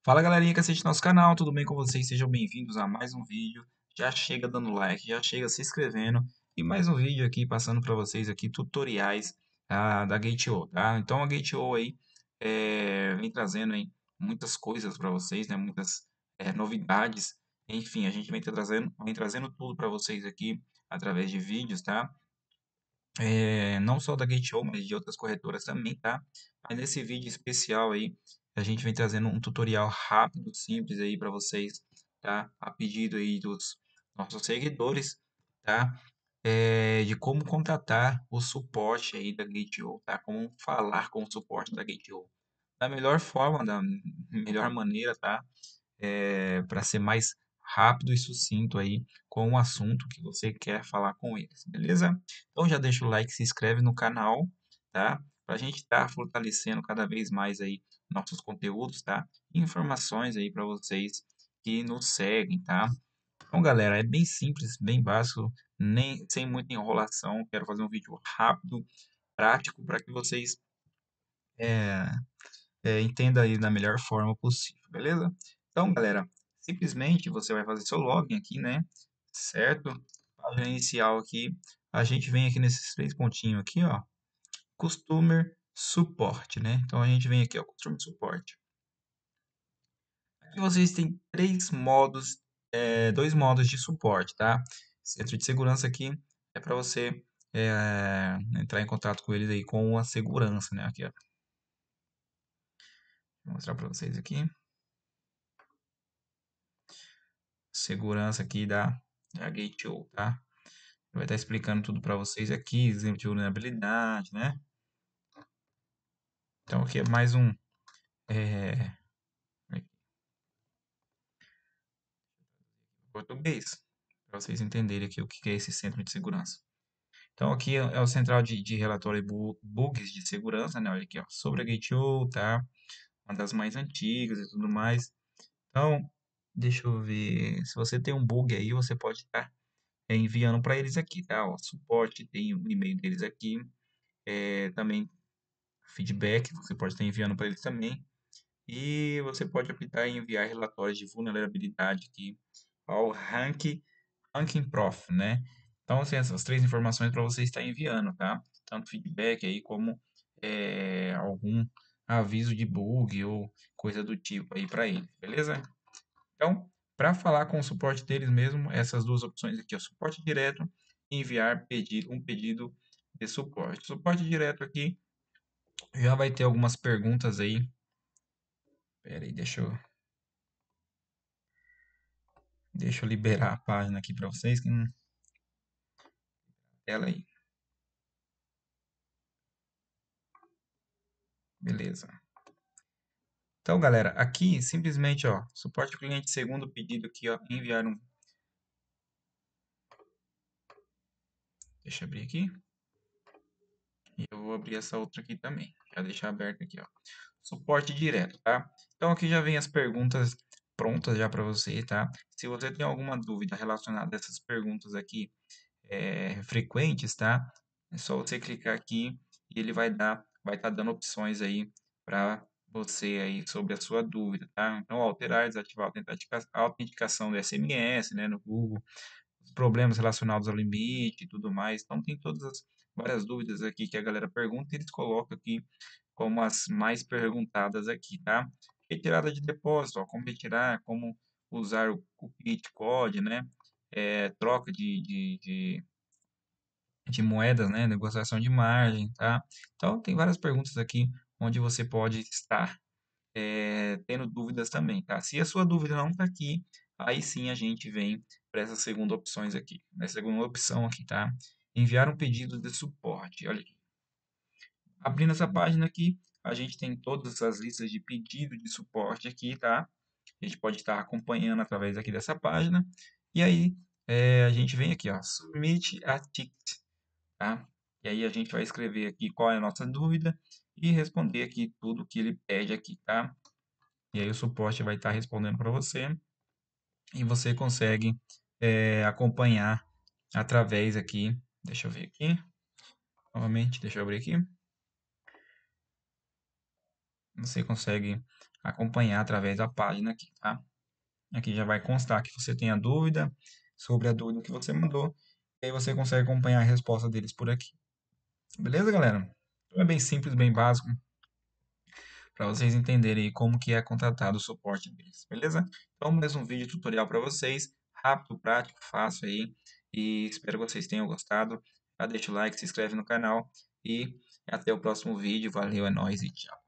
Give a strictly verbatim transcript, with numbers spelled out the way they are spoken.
Fala galerinha que assiste nosso canal, tudo bem com vocês? Sejam bem-vindos a mais um vídeo. Já chega dando like, já chega se inscrevendo e mais um vídeo aqui passando para vocês aqui tutoriais ah, da Gate.io, tá? Então a Gate.io aí é, vem trazendo aí muitas coisas para vocês, né? Muitas é, novidades. Enfim, a gente vem trazendo, vem trazendo tudo para vocês aqui através de vídeos, tá? É, não só da Gate.io, mas de outras corretoras também, tá? Mas nesse vídeo especial aí, a gente vem trazendo um tutorial rápido, simples aí para vocês, tá? A pedido aí dos nossos seguidores, tá? É, de como contratar o suporte aí da Gate.io, tá? Como falar com o suporte da Gate.io. Da melhor forma, da melhor maneira, tá? Para ser mais rápido e sucinto aí com o assunto que você quer falar com eles, beleza? Então já deixa o like, se inscreve no canal, tá? Para a gente estar fortalecendo cada vez mais aí nossos conteúdos, tá? E informações aí para vocês que nos seguem, tá? Então, galera, é bem simples, bem básico, nem sem muita enrolação. Quero fazer um vídeo rápido, prático, para que vocês é, é, entenda aí da melhor forma possível, beleza? Então, galera, simplesmente você vai fazer seu login aqui, né? Certo? Página inicial aqui, a gente vem aqui nesses três pontinhos aqui, ó, Customer Support, né? Então a gente vem aqui, ó, Customer Support. Aqui vocês têm três modos, é, dois modos de suporte, tá? Centro de segurança aqui é para você é, entrar em contato com eles aí com a segurança, né? Aqui, ó. Vou mostrar para vocês aqui. Segurança aqui da, da Gate.io, tá? Vai estar explicando tudo para vocês aqui, exemplo de vulnerabilidade, né? Então aqui é mais um é, português, para vocês entenderem aqui o que é esse centro de segurança. Então aqui é é o central de, de relatório de bu- bugs de segurança, né? Olha aqui, ó, sobre a Gate.io, tá? Uma das mais antigas e tudo mais. Então, deixa eu ver, se você tem um bug aí, você pode estar é, enviando para eles aqui, tá? Ó, suporte, tem o e-mail deles aqui, é, também feedback, você pode estar enviando para eles também. E você pode optar em enviar relatórios de vulnerabilidade aqui ao Rank, Ranking Prof, né? Então, assim, essas três informações para você estar enviando, tá? Tanto feedback aí como é, algum aviso de bug ou coisa do tipo aí para ele, beleza? Então, para falar com o suporte deles mesmo, essas duas opções aqui, ó, suporte direto e enviar pedir, um pedido de suporte. Suporte direto aqui já vai ter algumas perguntas aí. Pera aí, deixa eu, deixa eu liberar a página aqui para vocês. Que não... Ela aí, beleza. Então, galera, aqui simplesmente, ó, suporte ao cliente segundo pedido aqui, ó, enviar um. Deixa eu abrir aqui. E eu vou abrir essa outra aqui também. Já deixar aberto aqui, ó. Suporte direto, tá? Então aqui já vem as perguntas prontas já para você, tá? Se você tem alguma dúvida relacionada a essas perguntas aqui é, frequentes, tá? É só você clicar aqui e ele vai dar, vai estar dando opções aí para você aí sobre a sua dúvida, tá? Então alterar, desativar a autentica- a autenticação do S M S, né, no Google, os problemas relacionados ao limite e tudo mais. Então tem todas as várias dúvidas aqui que a galera pergunta e eles colocam aqui como as mais perguntadas aqui, tá? Retirada de depósito, ó, como retirar, como usar o, o Git Code, né? É, troca de, de, de, de moedas, né? Negociação de margem, tá? Então, tem várias perguntas aqui onde você pode estar é, tendo dúvidas também, tá? Se a sua dúvida não está aqui, aí sim a gente vem para essas segunda opções aqui. Na segunda opção aqui, tá? Enviar um pedido de suporte. Olha aqui. Abrindo essa página aqui, a gente tem todas as listas de pedido de suporte aqui, tá? A gente pode estar acompanhando através aqui dessa página. E aí, é, a gente vem aqui, ó, Submit a Ticket, tá? E aí a gente vai escrever aqui qual é a nossa dúvida e responder aqui tudo que ele pede aqui, tá? E aí o suporte vai estar respondendo para você e você consegue é, acompanhar através aqui. Deixa eu ver aqui. Novamente, deixa eu abrir aqui. Você consegue acompanhar através da página aqui, tá? Aqui já vai constar que você tem a dúvida sobre a dúvida que você mandou, e aí você consegue acompanhar a resposta deles por aqui. Beleza, galera? Então é bem simples, bem básico, para vocês entenderem aí como que é contratado o suporte deles, beleza? Então, mais um vídeo tutorial para vocês, rápido, prático, fácil aí, e espero que vocês tenham gostado. Já deixa o like, se inscreve no canal e até o próximo vídeo. Valeu, é nóis e tchau.